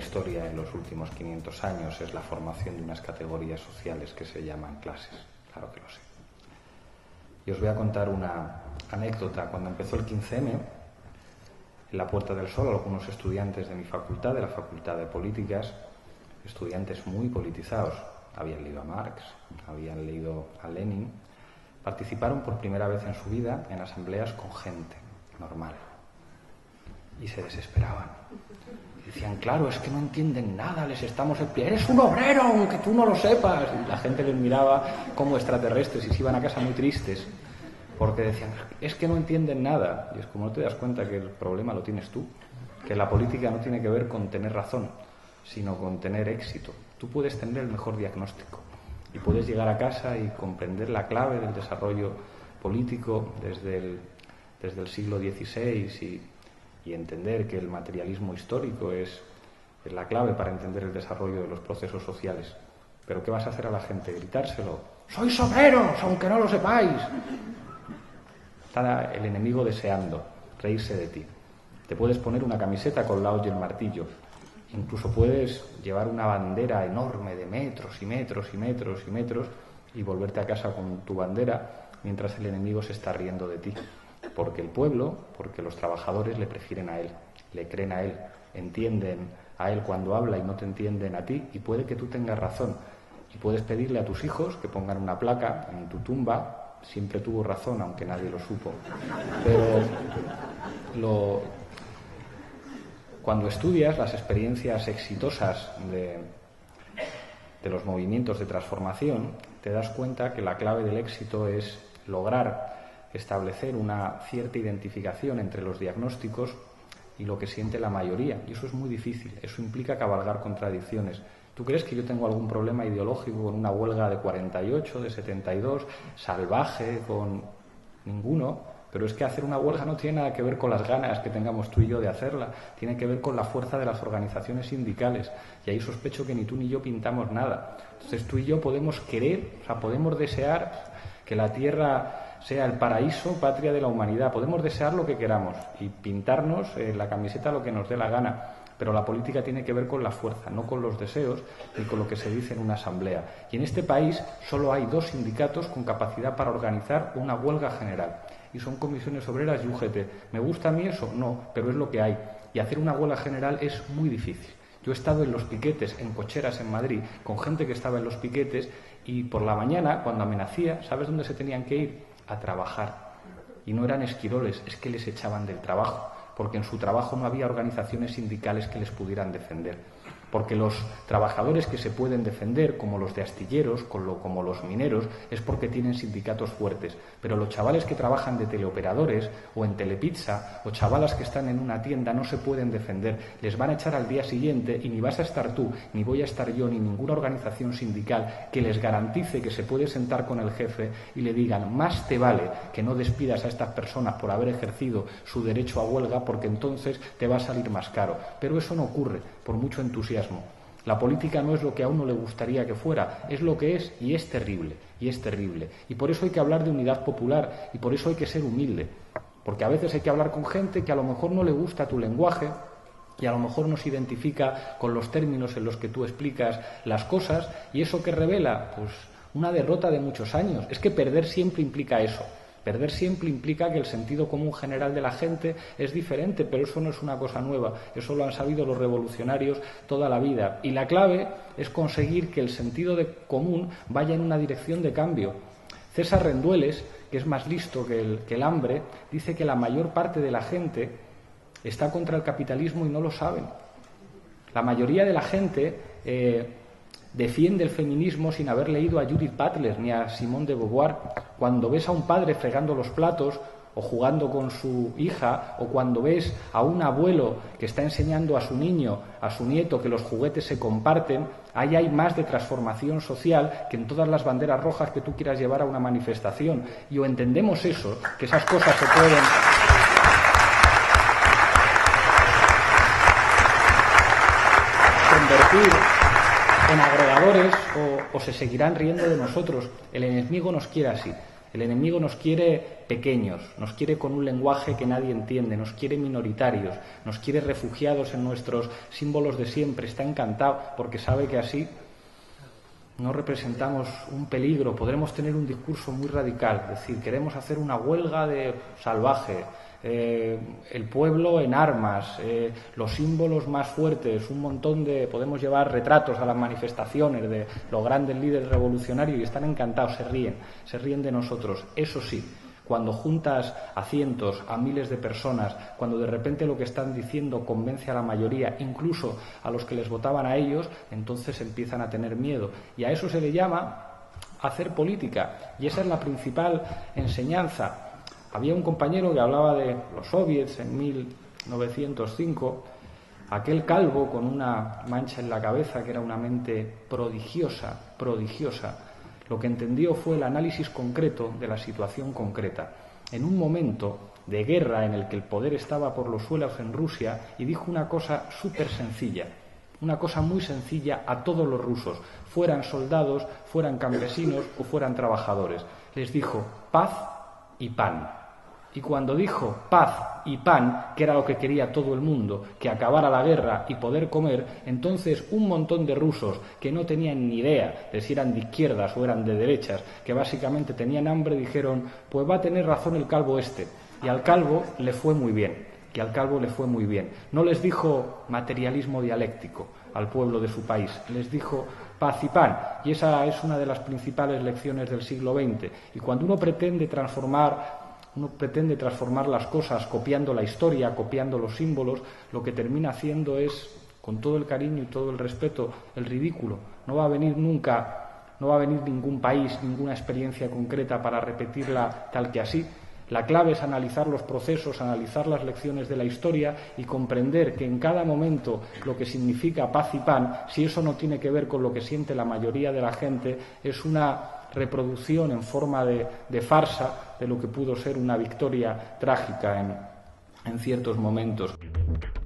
historia en los últimos 500 años es la formación de unas categorías sociales que se llaman clases. Claro que lo sé. Y os voy a contar una anécdota. Cuando empezó el 15M, en la Puerta del Sol, algunos estudiantes de mi facultad, de la Facultad de Políticas, estudiantes muy politizados, habían leído a Marx, habían leído a Lenin, participaron por primera vez en su vida en asambleas con gente normal. Y se desesperaban. Y decían, claro, es que no entienden nada, les estamos explicando, eres un obrero, aunque tú no lo sepas. Y la gente les miraba como extraterrestres y se iban a casa muy tristes, porque decían, es que no entienden nada. Y es como no te das cuenta que el problema lo tienes tú, que la política no tiene que ver con tener razón, sino con tener éxito. Tú puedes tener el mejor diagnóstico y puedes llegar a casa y comprender la clave del desarrollo político desde el siglo XVI y entender que el materialismo histórico es la clave para entender el desarrollo de los procesos sociales. ¿Pero qué vas a hacer a la gente? ¿Gritárselo? ¡Sois obreros, aunque no lo sepáis! Está el enemigo deseando reírse de ti. Te puedes poner una camiseta con la hoz y el martillo. Incluso puedes llevar una bandera enorme de metros y metros y metros y metros y volverte a casa con tu bandera mientras el enemigo se está riendo de ti. Porque el pueblo, porque los trabajadores le prefieren a él, le creen a él, entienden a él cuando habla y no te entienden a ti, y puede que tú tengas razón. Y puedes pedirle a tus hijos que pongan una placa en tu tumba, siempre tuvo razón, aunque nadie lo supo. Pero cuando estudias las experiencias exitosas de los movimientos de transformación, te das cuenta que la clave del éxito es lograr establecer una cierta identificación entre los diagnósticos y lo que siente la mayoría. Y eso es muy difícil, eso implica cabalgar contradicciones. ¿Tú crees que yo tengo algún problema ideológico con una huelga de 48, de 72, salvaje, con ninguno? Pero es que hacer una huelga no tiene nada que ver con las ganas que tengamos tú y yo de hacerla, tiene que ver con la fuerza de las organizaciones sindicales. Y ahí sospecho que ni tú ni yo pintamos nada. Entonces tú y yo podemos querer, podemos desear que la Tierra sea el paraíso, patria de la humanidad. Podemos desear lo que queramos y pintarnos la camiseta lo que nos dé la gana, pero la política tiene que ver con la fuerza, no con los deseos ni con lo que se dice en una asamblea. Y en este país solo hay 2 sindicatos con capacidad para organizar una huelga general, y son Comisiones Obreras y UGT. ¿Me gusta a mí eso? No, pero es lo que hay. Y hacer una huelga general es muy difícil. Yo he estado en los piquetes, en cocheras en Madrid, con gente que estaba en los piquetes, y por la mañana, cuando amenacía, ¿sabes dónde se tenían que ir? A trabajar. Y no eran esquiroles, es que les echaban del trabajo, porque en su trabajo no había organizaciones sindicales que les pudieran defender. Porque los trabajadores que se pueden defender, como los de astilleros, como los mineros, es porque tienen sindicatos fuertes. Pero los chavales que trabajan de teleoperadores o en Telepizza, o chavalas que están en una tienda, no se pueden defender. Les van a echar al día siguiente y ni vas a estar tú, ni voy a estar yo, ni ninguna organización sindical que les garantice que se puede sentar con el jefe y le digan, más te vale que no despidas a estas personas por haber ejercido su derecho a huelga, porque entonces te va a salir más caro. Pero eso no ocurre, por mucho entusiasmo. La política no es lo que a uno le gustaría que fuera, es lo que es, y es terrible, y es terrible. Y por eso hay que hablar de unidad popular, y por eso hay que ser humilde, porque a veces hay que hablar con gente que a lo mejor no le gusta tu lenguaje, y a lo mejor no se identifica con los términos en los que tú explicas las cosas, y eso que revela, pues una derrota de muchos años. Es que perder siempre implica eso. Perder siempre implica que el sentido común general de la gente es diferente, pero eso no es una cosa nueva, eso lo han sabido los revolucionarios toda la vida. Y la clave es conseguir que el sentido común vaya en una dirección de cambio. César Rendueles, que es más listo que el hambre, dice que la mayor parte de la gente está contra el capitalismo y no lo saben. La mayoría de la gente defiende el feminismo sin haber leído a Judith Butler ni a Simone de Beauvoir. Cuando ves a un padre fregando los platos o jugando con su hija, o cuando ves a un abuelo que está enseñando a su niño, a su nieto, que los juguetes se comparten, ahí hay más de transformación social que en todas las banderas rojas que tú quieras llevar a una manifestación. Y o entendemos eso, que esas cosas se pueden convertir en agregadores, o se seguirán riendo de nosotros. El enemigo nos quiere así. El enemigo nos quiere pequeños, nos quiere con un lenguaje que nadie entiende, nos quiere minoritarios, nos quiere refugiados en nuestros símbolos de siempre. Está encantado porque sabe que así no representamos un peligro. Podremos tener un discurso muy radical, es decir, queremos hacer una huelga de salvaje, el pueblo en armas, los símbolos más fuertes, un montón de... Podemos llevar retratos a las manifestaciones de los grandes líderes revolucionarios y están encantados, se ríen de nosotros. Eso sí, cuando juntas a cientos, a miles de personas, cuando de repente lo que están diciendo convence a la mayoría, incluso a los que les votaban a ellos, entonces empiezan a tener miedo. Y a eso se le llama hacer política. Y esa es la principal enseñanza. Había un compañero que hablaba de los soviets en 1905, aquel calvo con una mancha en la cabeza que era una mente prodigiosa. Lo que entendió fue el análisis concreto de la situación concreta. En un momento de guerra en el que el poder estaba por los suelos en Rusia, y dijo una cosa súper sencilla, una cosa muy sencilla a todos los rusos, fueran soldados, fueran campesinos o fueran trabajadores. Les dijo paz y pan. Y cuando dijo paz y pan, que era lo que quería todo el mundo, que acabara la guerra y poder comer, entonces un montón de rusos que no tenían ni idea de si eran de izquierdas o eran de derechas, que básicamente tenían hambre, dijeron, pues va a tener razón el calvo este. Y al calvo le fue muy bien. No les dijo materialismo dialéctico al pueblo de su país, les dijo paz y pan. Y esa es una de las principales lecciones del siglo XX. Y cuando uno pretende transformar las cosas copiando la historia, copiando los símbolos, lo que termina haciendo es, con todo el cariño y todo el respeto, el ridículo. No va a venir ningún país, ninguna experiencia concreta para repetirla tal que así. La clave es analizar los procesos, analizar las lecciones de la historia y comprender que en cada momento lo que significa paz y pan, si eso no tiene que ver con lo que siente la mayoría de la gente, es una reproducción en forma de farsa de lo que pudo ser una victoria trágica en ciertos momentos.